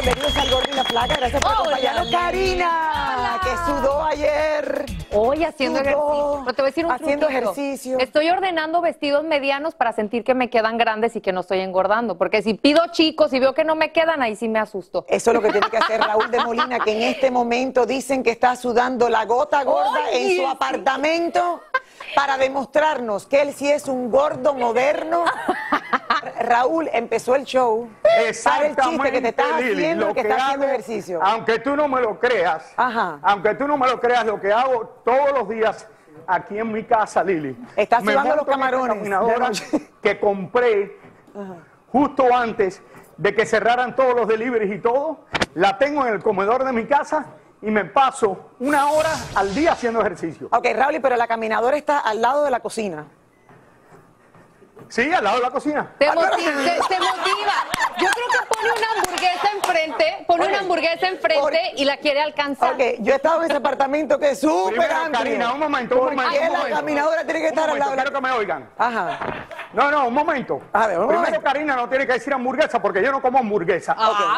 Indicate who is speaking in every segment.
Speaker 1: bienvenidos al Gordo y la Flaca. Gracias por acompañarnos. Karina, que sudó ayer.
Speaker 2: Hoy haciendo ejercicio. Pero te voy a decir un
Speaker 1: haciendo
Speaker 2: truquito.
Speaker 1: ejercicio.
Speaker 2: Estoy ordenando vestidos medianos para sentir que me quedan grandes y que no estoy engordando. Porque si pido chicos y veo que no me quedan, ahí sí me asusto.
Speaker 1: Eso es lo que tiene que hacer Raúl de Molina, que en este momento dicen que está sudando la gota gorda en su apartamento para demostrarnos que él sí es un gordo moderno. Raúl, empezó el show. Para el chiste que te estás haciendo, que estás haciendo ejercicio.
Speaker 3: Aunque tú no me lo creas, aunque tú no me lo creas, lo que hago todos los días aquí en mi casa, Lili.
Speaker 1: Estás sudando los camarones.
Speaker 3: Caminadora que compré justo antes de que cerraran todos los deliveries y todo. La tengo en el comedor de mi casa y me paso 1 hora al día haciendo ejercicio.
Speaker 1: Ok, Raúl, pero la caminadora está al lado de la cocina.
Speaker 3: Sí, al lado de la cocina.
Speaker 2: Te motiva. Yo creo que pone una hamburguesa enfrente, y la quiere alcanzar.
Speaker 1: Ok, yo he estado en ese apartamento que es súper
Speaker 3: Primero,
Speaker 1: amplio.
Speaker 3: Karina, un momento.
Speaker 1: ¿Por qué la caminadora tiene que estar al lado de la
Speaker 3: Quiero que me oigan.
Speaker 1: Ajá.
Speaker 3: No, un momento.
Speaker 1: A ver, un
Speaker 3: Primero,
Speaker 1: momento.
Speaker 3: Karina no tiene que decir hamburguesa porque yo no como hamburguesa.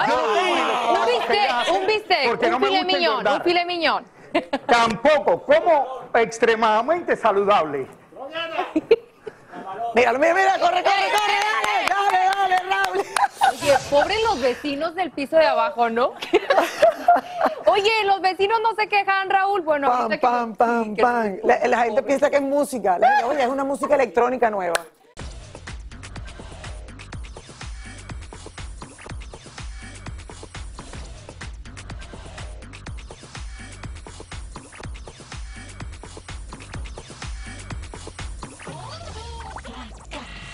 Speaker 2: Un bistec,
Speaker 3: Porque no
Speaker 2: un
Speaker 3: me
Speaker 2: filet
Speaker 3: gusta
Speaker 2: mignon,
Speaker 3: engordar.
Speaker 2: un filet mignon.
Speaker 3: Tampoco como extremadamente saludable.
Speaker 1: Mira, corre, dale, Raúl.
Speaker 2: Oye, pobres los vecinos del piso de abajo, ¿no? Oye, los vecinos no se quejan, Raúl. Bueno,
Speaker 1: Pam. La gente piensa que es música. La gente, oye, es una música electrónica nueva.